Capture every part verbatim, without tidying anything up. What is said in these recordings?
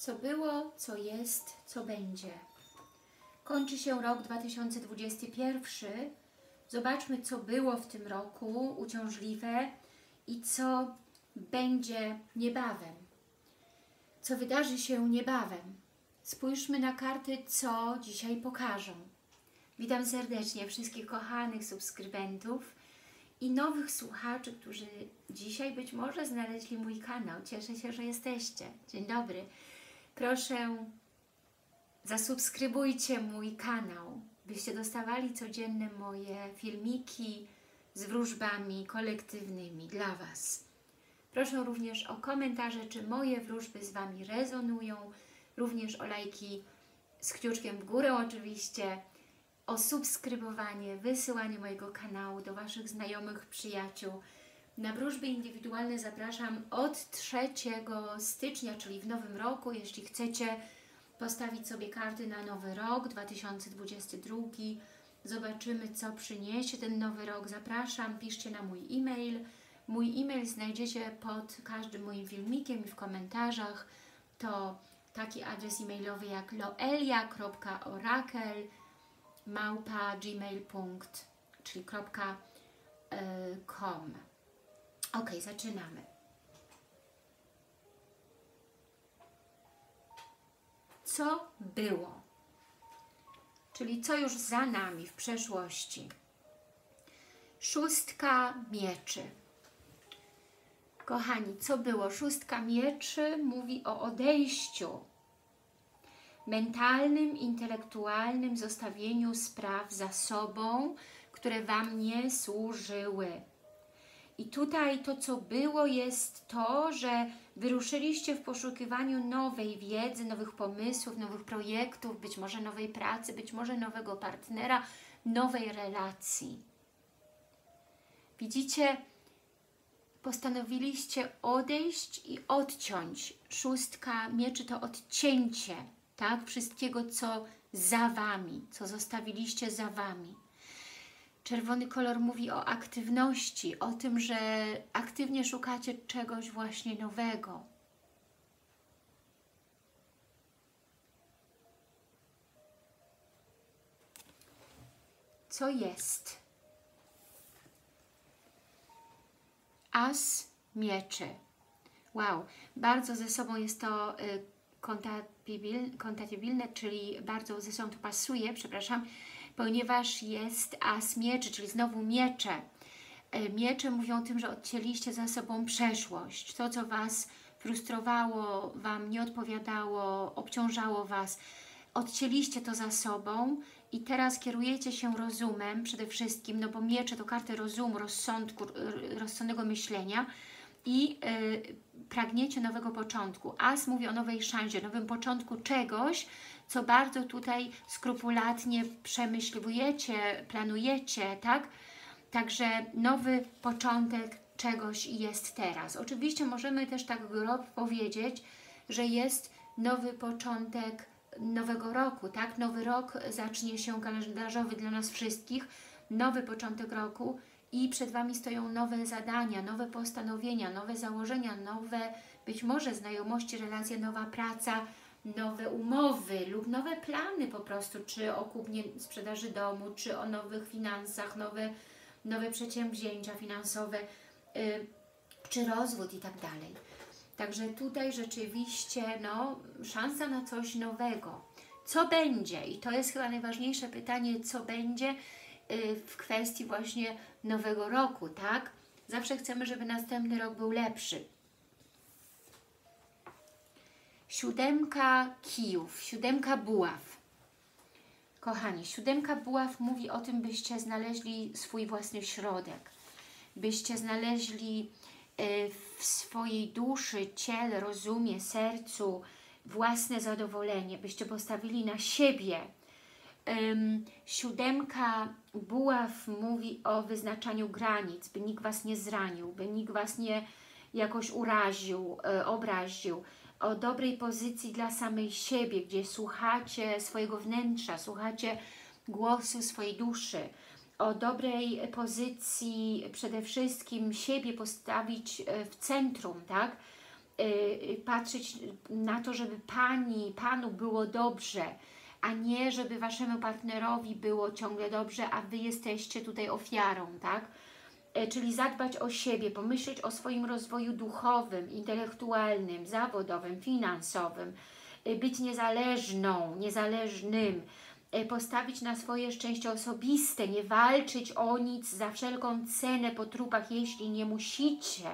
Co było, co jest, co będzie. Kończy się rok dwa tysiące dwudziesty pierwszy. Zobaczmy, co było w tym roku uciążliwe i co będzie niebawem. Co wydarzy się niebawem. Spójrzmy na karty, co dzisiaj pokażą. Witam serdecznie wszystkich kochanych subskrybentów i nowych słuchaczy, którzy dzisiaj być może znaleźli mój kanał. Cieszę się, że jesteście. Dzień dobry. Proszę, zasubskrybujcie mój kanał, byście dostawali codzienne moje filmiki z wróżbami kolektywnymi dla Was. Proszę również o komentarze, czy moje wróżby z Wami rezonują, również o lajki z kciuczkiem w górę oczywiście, o subskrybowanie, wysyłanie mojego kanału do Waszych znajomych, przyjaciół. Na wróżby indywidualne zapraszam od trzeciego stycznia, czyli w nowym roku. Jeśli chcecie postawić sobie karty na nowy rok dwa tysiące dwudziesty drugi, zobaczymy, co przyniesie ten nowy rok. Zapraszam, piszcie na mój e-mail. Mój e-mail znajdziecie pod każdym moim filmikiem i w komentarzach. To taki adres e-mailowy jak loelia kropka orakel małpa gmail punkt com, czyli .com. Ok, zaczynamy. Co było? Czyli co już za nami w przeszłości. Szóstka mieczy. Kochani, co było? Szóstka mieczy mówi o odejściu mentalnym, intelektualnym, zostawieniu spraw za sobą, które Wam nie służyły. I tutaj to, co było, jest to, że wyruszyliście w poszukiwaniu nowej wiedzy, nowych pomysłów, nowych projektów, być może nowej pracy, być może nowego partnera, nowej relacji. Widzicie, postanowiliście odejść i odciąć. Szóstka mieczy to odcięcie, tak? Wszystkiego, co za Wami, co zostawiliście za Wami. Czerwony kolor mówi o aktywności, o tym, że aktywnie szukacie czegoś właśnie nowego. Co jest? As mieczy. Wow, bardzo ze sobą jest to y, kompatybilne, czyli bardzo ze sobą to pasuje, przepraszam, ponieważ jest as mieczy, czyli znowu miecze. Miecze mówią o tym, że odcięliście za sobą przeszłość. To, co Was frustrowało, Wam nie odpowiadało, obciążało Was. Odcięliście to za sobą i teraz kierujecie się rozumem przede wszystkim, no bo miecze to karty rozumu, rozsądku, rozsądnego myślenia i yy, pragniecie nowego początku. As mówi o nowej szansie, nowym początku czegoś, co bardzo tutaj skrupulatnie przemyślujecie, planujecie, tak? Także nowy początek czegoś jest teraz. Oczywiście możemy też tak grob powiedzieć, że jest nowy początek nowego roku, tak? Nowy rok zacznie się kalendarzowy dla nas wszystkich, nowy początek roku i przed Wami stoją nowe zadania, nowe postanowienia, nowe założenia, nowe być może znajomości, relacje, nowa praca, nowe umowy lub nowe plany po prostu, czy o kupnie sprzedaży domu, czy o nowych finansach, nowe, nowe przedsięwzięcia finansowe, yy, czy rozwód i tak dalej. Także tutaj rzeczywiście no, szansa na coś nowego. Co będzie? I to jest chyba najważniejsze pytanie, co będzie yy, w kwestii właśnie nowego roku, tak? Zawsze chcemy, żeby następny rok był lepszy. Siódemka kijów, siódemka buław. Kochani, siódemka buław mówi o tym, byście znaleźli swój własny środek, byście znaleźli w swojej duszy, ciele, rozumie, sercu własne zadowolenie, byście postawili na siebie. Siódemka buław mówi o wyznaczaniu granic, by nikt Was nie zranił, by nikt Was nie jakoś uraził, obraził, o dobrej pozycji dla samej siebie, gdzie słuchacie swojego wnętrza, słuchacie głosu swojej duszy, o dobrej pozycji przede wszystkim siebie postawić w centrum, tak? yy, patrzeć na to, żeby Pani, Panu było dobrze, a nie żeby Waszemu partnerowi było ciągle dobrze, a Wy jesteście tutaj ofiarą, tak? Yy, czyli zadbać o siebie, pomyśleć o swoim rozwoju duchowym, intelektualnym, zawodowym, finansowym, yy, być niezależną, niezależnym, postawić na swoje szczęście osobiste, nie walczyć o nic za wszelką cenę po trupach, jeśli nie musicie.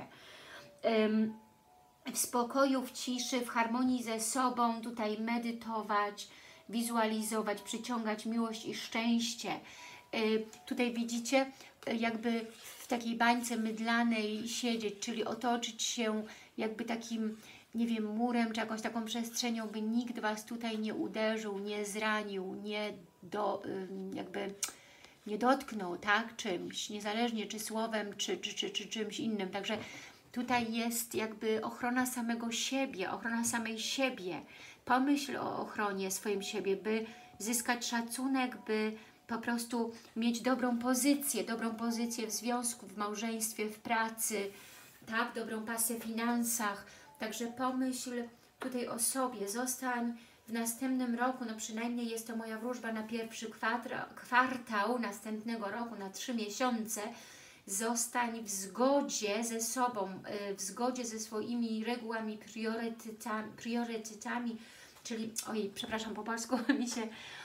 W spokoju, w ciszy, w harmonii ze sobą tutaj medytować, wizualizować, przyciągać miłość i szczęście. Tutaj widzicie, jakby w takiej bańce mydlanej siedzieć, czyli otoczyć się jakby takim, nie wiem, murem, czy jakąś taką przestrzenią, by nikt Was tutaj nie uderzył, nie zranił, nie do, jakby nie dotknął, tak, czymś, niezależnie czy słowem, czy, czy, czy, czy czymś innym. Także tutaj jest jakby ochrona samego siebie, ochrona samej siebie. Pomyśl o ochronie swoim siebie, by zyskać szacunek, by po prostu mieć dobrą pozycję, dobrą pozycję w związku, w małżeństwie, w pracy, tak, dobrą pasję w finansach. Także pomyśl tutaj o sobie, zostań w następnym roku, no przynajmniej jest to moja wróżba na pierwszy kwartał następnego roku, na trzy miesiące, zostań w zgodzie ze sobą, w zgodzie ze swoimi regułami, priorytetami, priorytetami czyli, oj, przepraszam, po polsku mi się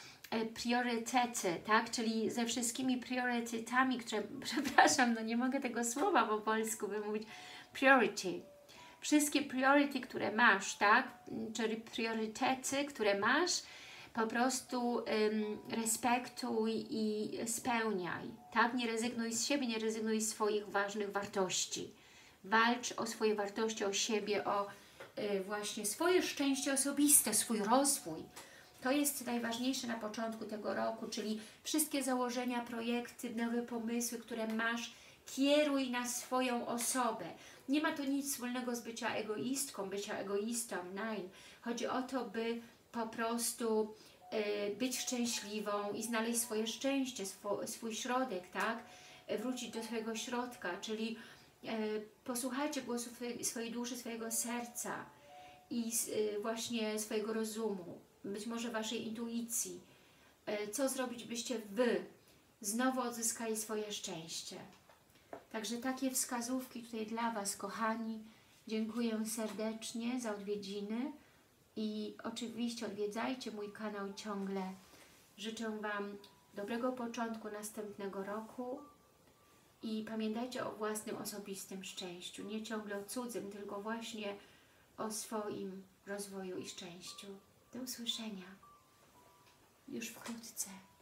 priorytety, tak, czyli ze wszystkimi priorytetami, które, przepraszam, no nie mogę tego słowa po polsku wymówić, priority, wszystkie priority, które masz, tak, czyli priorytety, które masz, po prostu um, respektuj i spełniaj, tak, nie rezygnuj z siebie, nie rezygnuj z swoich ważnych wartości, walcz o swoje wartości, o siebie, o y, właśnie swoje szczęście osobiste, swój rozwój. To jest najważniejsze na początku tego roku, czyli wszystkie założenia, projekty, nowe pomysły, które masz, kieruj na swoją osobę. Nie ma to nic wspólnego z bycia egoistką, bycia egoistą, nein. Chodzi o to, by po prostu y, być szczęśliwą i znaleźć swoje szczęście, swo, swój środek, tak? Wrócić do swojego środka, czyli y, posłuchajcie głosu swojej duszy, swojego serca i y, właśnie swojego rozumu, być może Waszej intuicji. Y, co zrobić, byście Wy znowu odzyskali swoje szczęście. Także takie wskazówki tutaj dla Was, kochani. Dziękuję serdecznie za odwiedziny i oczywiście odwiedzajcie mój kanał ciągle. Życzę Wam dobrego początku następnego roku i pamiętajcie o własnym osobistym szczęściu. Nie ciągle o cudzym, tylko właśnie o swoim rozwoju i szczęściu. Do usłyszenia już wkrótce.